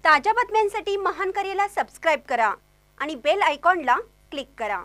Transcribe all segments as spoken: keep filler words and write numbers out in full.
ताज्या बातम्यांसाठी महान करेला सबस्क्राइब करा आणि बेल आयकॉनला क्लिक करा।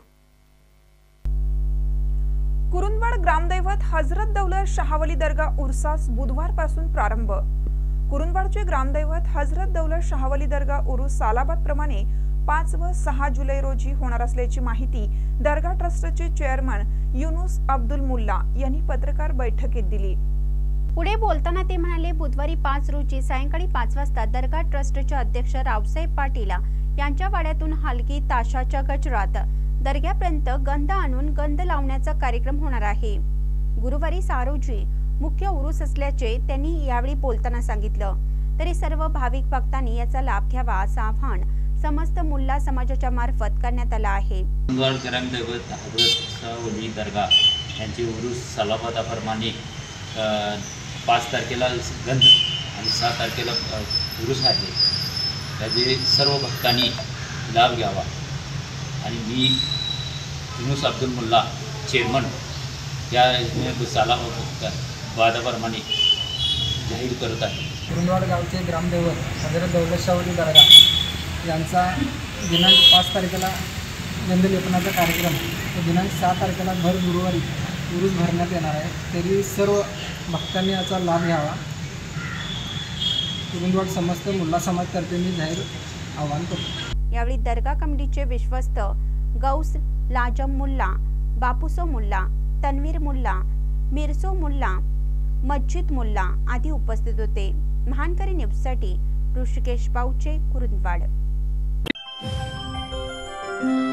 कुरुंदवाड ग्रामदैवत हजरत दौलत शाहवली दर्गा उर्सास बुधवारपासून प्रारंभ। कुरुंदवाडचे ग्रामदैवत हजरत दौलत शाहवली दर्गा उरूस सालाबाद प्रमाणे पाच व सहा जुलै रोजी होणार असल्याची माहिती दर्गा ट्रस्टचे चेअरमन युनुस अब्दुल मुल्ला यांनी पत्रकार बैठकीत दिली। पुढे बोलताना ते म्हणाले, बुधवारी पाच रोजी सायंकाळी पाच वाजता दर्गा ट्रस्टचे अध्यक्ष रावसाहेब पाटील यांच्या वाड्यातून हलकी ताशाच्या गजरात दर्ग्यापर्यंत गंध आणून गंध लावण्याचा कार्यक्रम होणार आहे। गुरुवारी सहा रोजी मुख्य उरूस असल्याचे त्यांनी यावेळी बोलताना सांगितलं। तरी सर्व भाविक भक्तांनी याचा लाभ घ्यावा असं आवाहन समस्त मुल्ला समाजाच्या मार्फत करण्यात आलं आहे। कुरुंदवाड ग्रामदैवत हजरत शाहवली दर्गा यांचे उरूस सालाबादाप्रमाणे पाच तारखेला गंध आणि सहा तारखेला उरूस आहे। त्याचे सर्व भक्तांनी लाभ घ्यावा आणि मी युनुस अब्दुल मुल्ला चेअरमन या सालाबादाप्रमाणे जाहीर करत आहे। कुरुंदवाड गावचे ग्रामदैवत हजरत दौलत शाहवली दर्गा यांचा दिनांक पाच तारखेला गंध लेपनाचा कार्यक्रम व दिनांक सहा तारखेला भर गुरुवारी उरूस भरण्यात येणार आहे। तरी सर्व भक्तांनी याचा लाभ घ्यावा कुरुंदवाड समस्त मुल्ला समाजतर्फे मी जाहीर आवाहन करतो। यावेळी दर्गा कमिटीचे विश्वस्त गौस लाजम मुल्ला, बापूसो मुल्ला, तन्वीर मुल्ला, मिरसो मुल्ला, मस्जिद मुल्ला आदी उपस्थित होते। महानकरी न्यूजसाठी ऋषिकेश बाऊचे, कुरुंदवाड।